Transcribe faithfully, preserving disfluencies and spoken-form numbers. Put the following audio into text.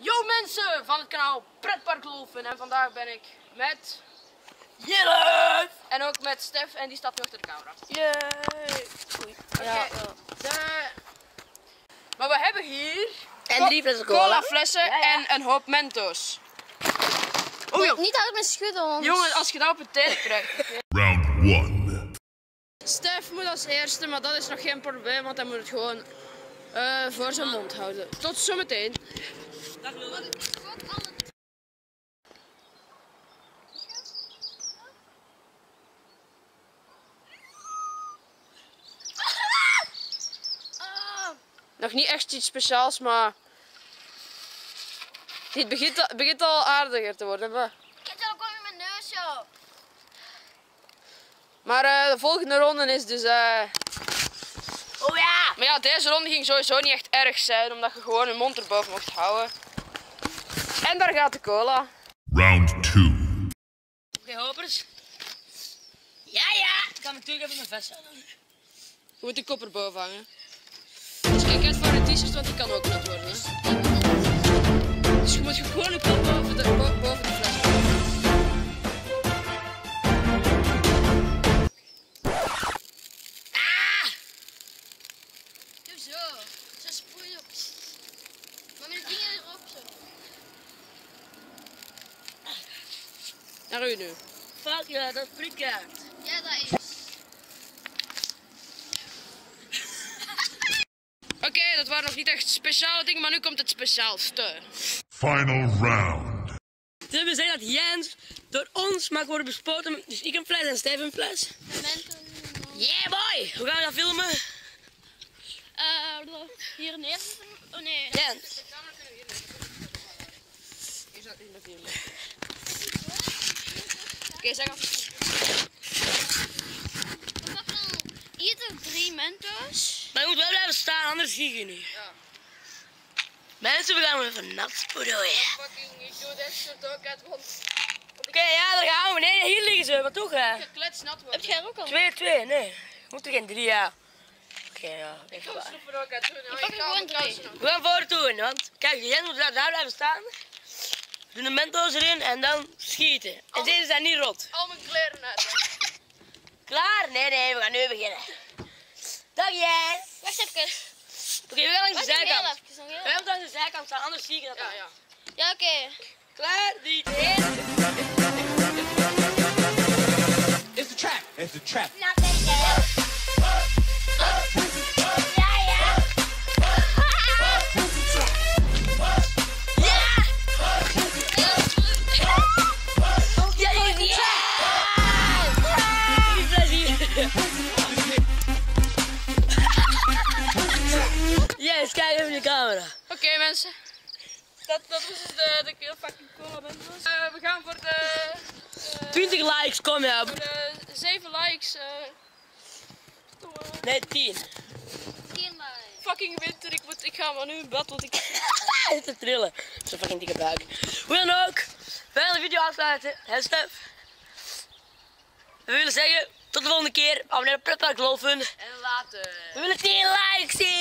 Yo mensen van het kanaal Pretpark Lolfen en vandaag ben ik met Jelle! En ook met Stef en die staat nu achter de camera. Yay! Oei. Oké, Ja, ja. de... Maar we hebben hier En drie flessen cola. cola flessen Ja, ja. en een hoop Mentos. Oh, joh. Niet uit mijn schudden, want... Jongen, als je dat op het tenen krijgt. Round one. Stef moet als eerste, maar dat is nog geen probleem, want hij moet het gewoon uh, voor zijn mond houden. Tot zometeen. Dag Lille. Nog niet echt iets speciaals, maar dit begint, al- begint al aardiger te worden. Maar, Ik heb het ook al in mijn neus, joh. maar uh, de volgende ronde is dus... Uh... Oh ja! Maar ja, deze ronde ging sowieso niet echt erg zijn, omdat je gewoon je mond erboven mocht houden. En daar gaat de cola. Round two. Oké, hopers. Ja, ja! Ik kan natuurlijk even mijn vest aan. Je moet de kop erboven hangen. Dus kijk uit voor de t-shirt, want die kan ook nat worden. Hè? Dus je moet gewoon de kop boven de, bo boven de fles houden. Ah! Doe zo. Zo sproeien op. Maar met de dingen erop zo. Naar u nu. Fuck ja, dat is prikkaart. Ja, dat is. Oké, okay, dat waren nog niet echt speciale dingen, maar nu komt het speciaalste. Final round. Ze hebben gezegd dat Jens door ons mag worden bespoten. Dus ik een fles en Stef een fles. Yeah boy! Hoe gaan we dat filmen? Uh, hier neer. Oh nee. Jens. Je zou niet meer filmen. Oké, zeg af. Ieder drie Mentos. Maar je moet wel blijven staan, anders zie je niet. Ja. Mensen, we gaan hem even nat spoeden. Fucking, ik doe dit soort ook uit, want Oké, ja, daar gaan we. Nee, hier liggen ze, maar toch hè? ik kletsnat Heb worden. jij er ook al? Twee, twee, nee. Je moet er geen drie, ja. Oké, ja, echt Ik waar. snoep er ook uit. Ik pak er gewoon drie. We gaan voor doen, want kijk, Jens moet daar, daar blijven staan. We doen de Mentos erin en dan schieten. En deze zijn niet rot. Al mijn kleren uit. Hè. Klaar? Nee, nee, we gaan nu beginnen. Dag Jens. Wacht even. Oké, we gaan langs de Wacht nog heel zijkant. even. nog heel We gaan langs de zijkant staan, anders zie ik dat Ja, al. ja. Ja, oké. Klaar? Drie, twee. It's a trap. It's a trap. Nou, kijk eens. Ja, ja. Ja, ja, ja. Die fles hier. Yes, kijk even in de camera. Oké okay, mensen. Dat, dat was dus de, de heel fucking cola Mentos. Uh, we gaan voor de... Uh, twintig likes, kom ja. voor de zeven likes. Uh, Nee, tien. Tien maar. fucking winter. Ik, moet, ik ga maar nu in bed, want ik... Hij is te trillen. Zo'n fucking dikke buik. Hoe dan ook, we gaan de video afsluiten. Hè Stef? We willen zeggen, tot de volgende keer. Abonneer op Pretpark Lolfen. En later. We willen tien likes zien.